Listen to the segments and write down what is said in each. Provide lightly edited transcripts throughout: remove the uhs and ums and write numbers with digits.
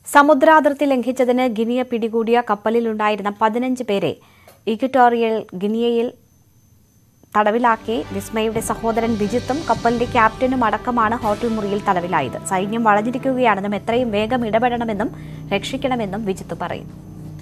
സമുദ്രാതിർത്തി ലംഘിച്ചതിന് ഗിനിയെ പിടികൂടിയ കപ്പലിലുണ്ടായിരുന്ന 15 പേരെ ഇക്വറ്റോറിയൽ ഗിനിയയിൽ തടവിലാക്കി. വിസ്മയുടെ സഹോദരൻ വിജിത്തും കപ്പലിന്റെ ക്യാപ്റ്റനും അടക്കമാണ് ഹോട്ടൽ മുറിയിൽ തടവിലായത്. സൈന്യം വളഞ്ഞിരിക്കുകയാണെന്നും എത്രയും വേഗം ഇടപെടണമെന്നും രക്ഷിക്കണമെന്നും വിജിത്ത് പറയുന്നു.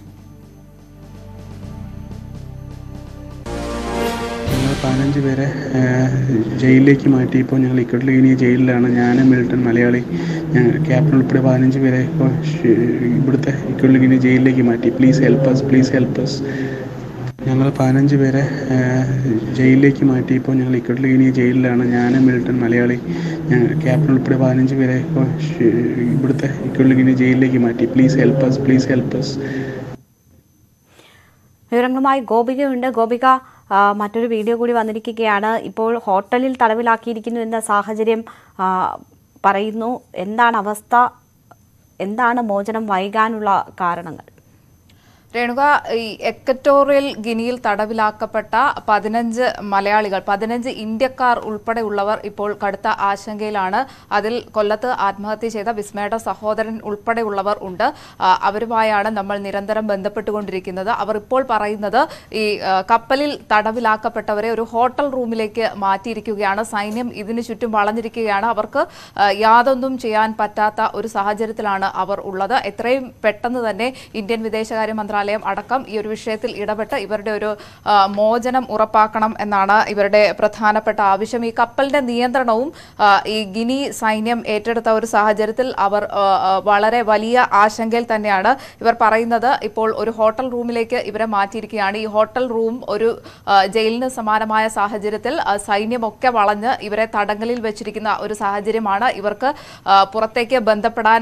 ഞങ്ങൾ 15 പേരെ ജയിലിലേക്ക് മാറ്റി. ഇപ്പോൾ ഞങ്ങൾ ഇക്വറ്റോറിയൽ ഗിനി ജയിലിലാണ്. ഞാൻ മിൽട്ടൺ മലയാളി, ക്യാപ്റ്റൻ ഉൾപ്പെടെ 15 പേരെ ഇപ്പോൾ ഇവിടുത്തെ ഇക്വറ്റോറിയൽ ഗിനി ജയിലിലേക്ക് മാറ്റി. Please help us. ഞങ്ങൾ 15 പേരെ ജയിലിലേക്ക് മാറ്റി. ഇപ്പോൾ ഞങ്ങൾ ഇക്വറ്റോറിയൽ ഗിനി ജയിലിലാണ്. ഞാൻ മിൽട്ടൺ മലയാളി, ക്യാപ്റ്റൻ ഉൾപ്പെടെ 15 പേരെ ഇപ്പോൾ ഇവിടുത്തെ ഇക്വറ്റോറിയൽ ഗിനി ജയിലിലേക്ക് മാറ്റി. Please help us. വിവരങ്ങളുമായി ഗോപികയുണ്ട്. ഗോപിക, മറ്റൊരു വീഡിയോ കൂടി വന്നിരിക്കുകയാണ്. ഇപ്പോൾ ഹോട്ടലിൽ തടവിലാക്കിയിരിക്കുന്നു എന്ന സാഹചര്യം പറയുന്നു. എന്താണ് അവസ്ഥ? എന്താണ് മോചനം വൈകാനുള്ള കാരണങ്ങൾ? രേണുക, ഈ എക്വറ്റോറിയൽ ഗിനിയിൽ തടവിലാക്കപ്പെട്ട 15 മലയാളികൾ, 15 ഇന്ത്യക്കാർ ഉൾപ്പെടെയുള്ളവർ ഇപ്പോൾ കടുത്ത ആശങ്കയിലാണ്. അതിൽ കൊല്ലത്ത് ആത്മഹത്യ ചെയ്ത വിസ്മയുടെ സഹോദരൻ ഉൾപ്പെടെയുള്ളവർ ഉണ്ട്. അവരുമായാണ് നമ്മൾ നിരന്തരം ബന്ധപ്പെട്ടുകൊണ്ടിരിക്കുന്നത്. അവർ ഇപ്പോൾ പറയുന്നത് ഈ കപ്പലിൽ തടവിലാക്കപ്പെട്ടവരെ ഒരു ഹോട്ടൽ റൂമിലേക്ക് മാറ്റിയിരിക്കുകയാണ്. സൈന്യം ഇതിനു ചുറ്റും വളഞ്ഞിരിക്കുകയാണ്. അവർക്ക് യാതൊന്നും ചെയ്യാൻ പറ്റാത്ത ഒരു സാഹചര്യത്തിലാണ് അവർ ഉള്ളത്. എത്രയും പെട്ടെന്ന് തന്നെ ഇന്ത്യൻ വിദേശകാര്യ മന്ത്രാലയം അടക്കം ഈ ഒരു വിഷയത്തിൽ ഇടപെട്ട് ഇവരുടെ ഒരു മോചനം ഉറപ്പാക്കണം എന്നാണ് ഇവരുടെ പ്രധാനപ്പെട്ട ആവശ്യം. ഈ കപ്പലിന്റെ നിയന്ത്രണവും ഈ ഗിനി സൈന്യം ഏറ്റെടുത്ത ഒരു സാഹചര്യത്തിൽ അവർ വളരെ വലിയ ആശങ്കയിൽ തന്നെയാണ്. ഇവർ പറയുന്നത് ഇപ്പോൾ ഒരു ഹോട്ടൽ റൂമിലേക്ക് ഇവരെ മാറ്റിയിരിക്കുകയാണ്. ഈ ഹോട്ടൽ റൂം ഒരു ജയിലിന് സമാനമായ സാഹചര്യത്തിൽ സൈന്യമൊക്കെ വളഞ്ഞ് ഇവരെ തടങ്കലിൽ വെച്ചിരിക്കുന്ന ഒരു സാഹചര്യമാണ്. ഇവർക്ക് പുറത്തേക്ക് ബന്ധപ്പെടാൻ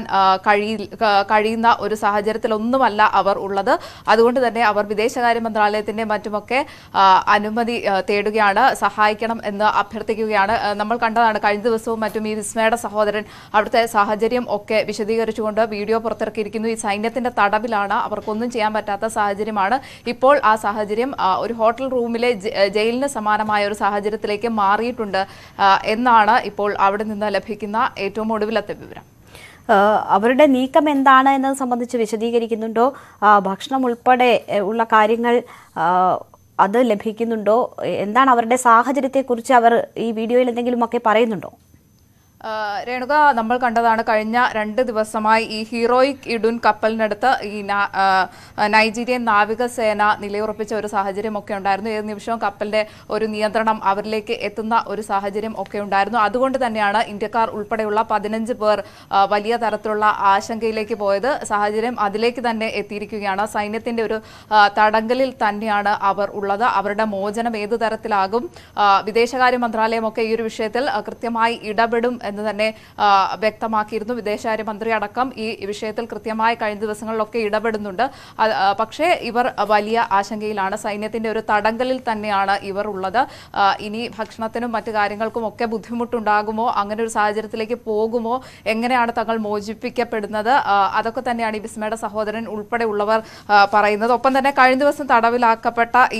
കഴിയുന്ന ഒരു സാഹചര്യത്തിലൊന്നുമല്ല അവർ ഉള്ളത്. അതുകൊണ്ട് തന്നെ അവർ വിദേശകാര്യ മന്ത്രാലയത്തിന്റെ മറ്റുമൊക്കെ അനുമതി തേടുകയാണ്, സഹായിക്കണം എന്ന് അഭ്യർത്ഥിക്കുകയാണ്. നമ്മൾ കണ്ടതാണ് കഴിഞ്ഞ ദിവസവും മറ്റും ഈ വിസ്മയുടെ സഹോദരൻ അവിടുത്തെ സാഹചര്യം ഒക്കെ വിശദീകരിച്ചുകൊണ്ട് വീഡിയോ പുറത്തിറക്കിയിരിക്കുന്നു. ഈ സൈന്യത്തിന്റെ തടവിലാണ്, അവർക്കൊന്നും ചെയ്യാൻ പറ്റാത്ത സാഹചര്യമാണ്. ഇപ്പോൾ ആ സാഹചര്യം ഒരു ഹോട്ടൽ റൂമിലെ ജയിലിന് സമാനമായ ഒരു സാഹചര്യത്തിലേക്ക് മാറിയിട്ടുണ്ട് എന്നാണ് ഇപ്പോൾ അവിടെ നിന്ന് ലഭിക്കുന്ന ഏറ്റവും ഒടുവിലത്തെ വിവരം. അവരുടെ നീക്കം എന്താണ് എന്നത് സംബന്ധിച്ച് വിശദീകരിക്കുന്നുണ്ടോ? ഭക്ഷണം ഉൾപ്പെടെ ഉള്ള കാര്യങ്ങൾ അത് ലഭിക്കുന്നുണ്ടോ? എന്താണ് അവരുടെ സാഹചര്യത്തെക്കുറിച്ച് അവർ ഈ വീഡിയോയിൽ എന്തെങ്കിലുമൊക്കെ പറയുന്നുണ്ടോ? രേണുക, നമ്മൾ കണ്ടതാണ് കഴിഞ്ഞ 2 ദിവസമായി ഈ ഹീറോയിക് ഇഡുൻ കപ്പലിനടുത്ത് ഈ നൈജീരിയൻ നാവികസേന നിലയുറപ്പിച്ച ഒരു സാഹചര്യം ഒക്കെ ഉണ്ടായിരുന്നു. ഏത് നിമിഷവും കപ്പലിന്റെ ഒരു നിയന്ത്രണം അവരിലേക്ക് എത്തുന്ന ഒരു സാഹചര്യം ഒക്കെ ഉണ്ടായിരുന്നു. അതുകൊണ്ട് തന്നെയാണ് ഇന്ത്യക്കാർ ഉൾപ്പെടെയുള്ള 15 പേർ വലിയ തരത്തിലുള്ള ആശങ്കയിലേക്ക് പോയത്. സാഹചര്യം അതിലേക്ക് തന്നെ എത്തിയിരിക്കുകയാണ്. സൈന്യത്തിന്റെ ഒരു തടങ്കലിൽ തന്നെയാണ് അവർ ഉള്ളത്. അവരുടെ മോചനം ഏതു തരത്തിലാകും? വിദേശകാര്യ മന്ത്രാലയമൊക്കെ ഈ ഒരു വിഷയത്തിൽ കൃത്യമായി ഇടപെടും എന്ന് തന്നെ വ്യക്തമാക്കിയിരുന്നു. വിദേശകാര്യമന്ത്രി അടക്കം ഈ വിഷയത്തിൽ കൃത്യമായി കഴിഞ്ഞ ദിവസങ്ങളിലൊക്കെ ഇടപെടുന്നുണ്ട്. പക്ഷേ ഇവർ വലിയ ആശങ്കയിലാണ്. സൈന്യത്തിന്റെ ഒരു തടങ്കലിൽ തന്നെയാണ് ഇവർ ഉള്ളത്. ഇനി ഭക്ഷണത്തിനും മറ്റു കാര്യങ്ങൾക്കും ഒക്കെ ബുദ്ധിമുട്ടുണ്ടാകുമോ? അങ്ങനെ ഒരു സാഹചര്യത്തിലേക്ക് പോകുമോ? എങ്ങനെയാണ് തങ്ങൾ മോചിപ്പിക്കപ്പെടുന്നത്? അതൊക്കെ തന്നെയാണ് ഈ വിസ്മയുടെ സഹോദരൻ ഉൾപ്പെടെയുള്ളവർ പറയുന്നത്. ഒപ്പം തന്നെ കഴിഞ്ഞ ദിവസം തടവിലാക്കപ്പെട്ട ഈ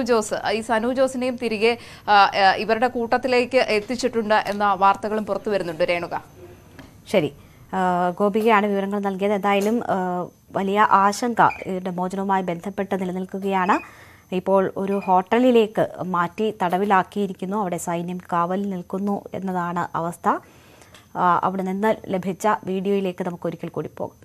സനു ജോസിനെയും തിരികെ ഇവരുടെ കൂട്ടത്തിലേക്ക് എത്തിച്ചിട്ടുണ്ട് എന്ന വാർത്തകളും പുറത്തു വരുന്നുണ്ട്. രേണുക, ശരി. ഗോപികയാണ് വിവരങ്ങൾ നൽകിയത്. എന്തായാലും വലിയ ആശങ്ക ഇവരുടെ മോചനവുമായി ബന്ധപ്പെട്ട് നിലനിൽക്കുകയാണ്. ഇപ്പോൾ ഒരു ഹോട്ടലിലേക്ക് മാറ്റി തടവിലാക്കിയിരിക്കുന്നു. അവിടെ സൈന്യം കാവലിൽ നിൽക്കുന്നു എന്നതാണ് അവസ്ഥ. അവിടെ നിന്ന് ലഭിച്ച വീഡിയോയിലേക്ക് നമുക്ക് ഒരിക്കൽ കൂടി പോകാം.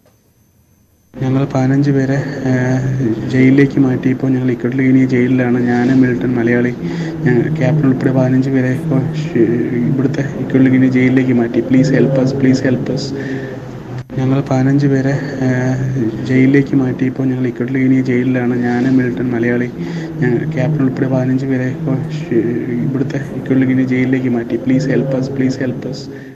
ഞങ്ങൾ 15 പേരെ ജയിലിലേക്ക് മാറ്റി. ഇപ്പോൾ ഞങ്ങൾ ഇക്വറ്റോറിയൽ ഗിനി ജയിലിലാണ്. ഞാൻ മിൽട്ടൺ മലയാളി, ക്യാപ്റ്റൻ ഉൾപ്പെടെ 15 പേരെ ഇപ്പോൾ ഇവിടുത്തെ ഇക്വറ്റോറിയൽ ഗിനി ജയിലിലേക്ക് മാറ്റി. Please help us. ഞങ്ങൾ 15 പേരെ ജയിലിലേക്ക് മാറ്റി. ഇപ്പോൾ ഞങ്ങൾ ഇക്വറ്റോറിയൽ ഗിനി ജയിലിലാണ്. ഞാൻ മിൽട്ടൺ മലയാളി, ക്യാപ്റ്റൻ ഉൾപ്പെടെ 15 പേരെ ഇപ്പോൾ ഇവിടുത്തെ ഇക്വറ്റോറിയൽ ഗിനി ജയിലിലേക്ക് മാറ്റി. Please help us.